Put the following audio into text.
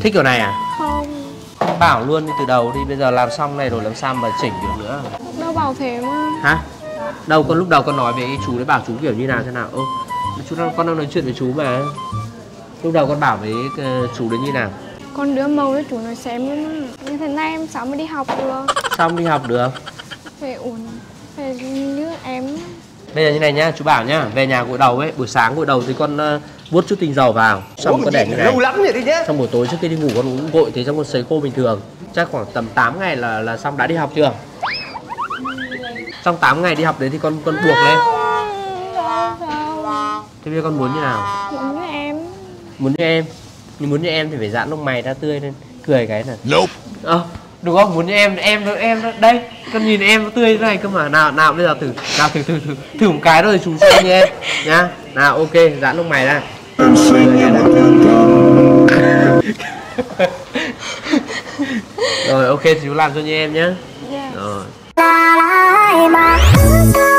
Thích kiểu này à? Không. Bảo luôn đi từ đầu đi, bây giờ làm xong này rồi làm sao mà chỉnh được nữa. Đâu bảo thế mà. Hả? Đâu con lúc đầu con nói với chú đấy, bảo chú kiểu như nào thế nào? Con đang nói chuyện với chú mà. Lúc đầu con bảo với chú đấy như nào? Con đưa màu cho chú nói xem luôn mà. Như thế này em sao mới đi học được? Sao không đi học được? Phải ổn. Phải như em. Bây giờ như này nhá, chú bảo nhá, về nhà gội đầu ấy, buổi sáng gội đầu thì con vuốt chút tinh dầu vào, xong con để như này. Lâu lắm rồi đi nhé. Xong buổi tối trước khi đi ngủ con cũng gội thế, xong con sấy khô bình thường. Chắc khoảng tầm 8 ngày là xong. Đã đi học chưa? Trong 8 ngày đi học đấy thì con buộc lên. Thế bây giờ con muốn như nào? Muốn như em. Muốn như em. Nhưng muốn như em thì phải giãn lông mày ra tươi lên, cười cái này. Nope. Đúng không? Muốn như em đó. Đây, con nhìn em nó tươi thế này cơ mà. Nào bây giờ thử một cái rồi chú xem như em nhá. Nào ok, giãn lông mày ra. Rồi ok, chú làm cho như em nhá. Yeah. Rồi.